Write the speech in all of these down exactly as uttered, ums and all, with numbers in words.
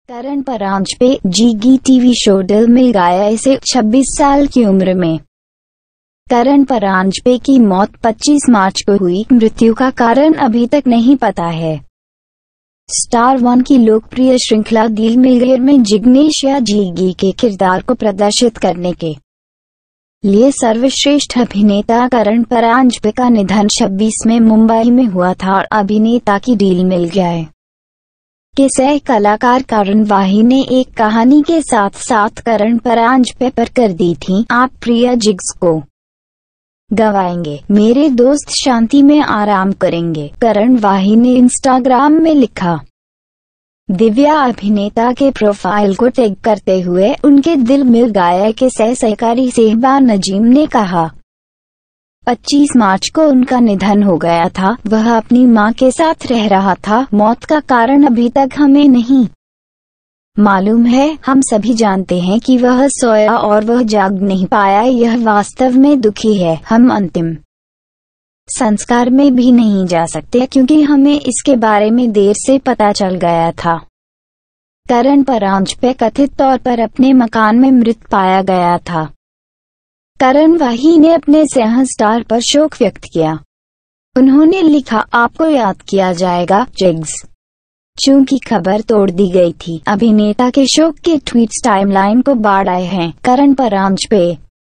करण परांजपे जीगी TV show Dil Mil गया इसे छब्बीस साल की उम्र में। करण परांजपे की मौत पच्चीस मार्च को हुई। मृत्यु का कारण अभी तक नहीं पता है। स्टार वन की लोकप्रिय श्रृंखला दिल मिल गया में जिग्नेश या जीगी के किरदार को प्रदर्शित करने के लिए सर्वश्रेष्ठ अभिनेता करण परांजपे का निधन छब्बीस में मुंबई में हुआ था और अभिनेता की डील मिल गया के सह कलाकार करण वाही ने एक कहानी के साथ साथ करण परांजपे पर कर दी थी। आप प्रिया जिग्स को गवाएंगे, मेरे दोस्त शांति में आराम करेंगे, करण वाही ने इंस्टाग्राम में लिखा। दिव्या अभिनेता के प्रोफाइल को टैग करते हुए उनके दिल मिल गया के सह सहकारी सेहबा नजीम ने कहा, पच्चीस मार्च को उनका निधन हो गया था। वह अपनी मां के साथ रह रहा था। मौत का कारण अभी तक हमें नहीं मालूम है। हम सभी जानते हैं कि वह सोया और वह जाग नहीं पाया। यह वास्तव में दुखी है। हम अंतिम संस्कार में भी नहीं जा सकते क्योंकि हमें इसके बारे में देर से पता चल गया था। करण परांजपे कथित तौर पर अपने मकान में मृत पाया गया था। करण वाही ने अपने सह स्टार पर शोक व्यक्त किया। उन्होंने लिखा, आपको याद किया जाएगा जिग्स। चूंकि खबर तोड़ दी गई थी, अभिनेता के शोक के ट्वीट्स टाइमलाइन को बाढ़ आए हैं। करण परांजपे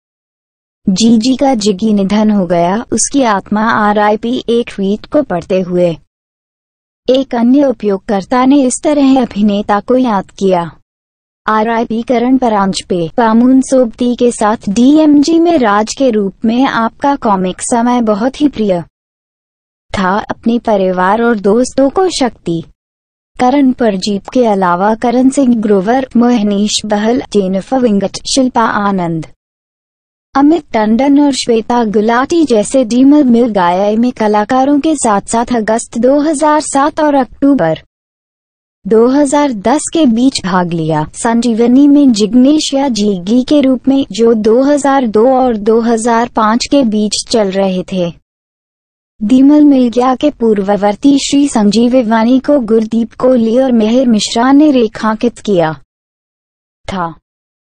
जीजी का जिगी निधन हो गया, उसकी आत्मा आर आई पी। एक ट्वीट को पढ़ते हुए एक अन्य उपयोगकर्ता ने इस तरह अभिनेता को याद किया। आर आई पी करण परांजपे। पामुन सोबती के साथ डी एम जी में राज के रूप में आपका कॉमिक समय बहुत ही प्रिय था। अपने परिवार और दोस्तों को शक्ति। करण परजीत के अलावा करण सिंह ग्रोवर, मोहनीश बहल, जेनिफर विंगट, शिल्पा आनंद, अमित टंडन और श्वेता गुलाटी जैसे दिल मिल गया में कलाकारों के साथ साथ अगस्त दो हज़ार सात और अक्टूबर दो हज़ार दस के बीच भाग लिया। संजीवनी में जिग्नेश या जीगी के रूप में, जो दो हज़ार दो और दो हज़ार पाँच के बीच चल रहे थे। दिल मिल गया के पूर्ववर्ती श्री संजीवनी को गुरदीप कोहली और मेहर मिश्रा ने रेखांकित किया था।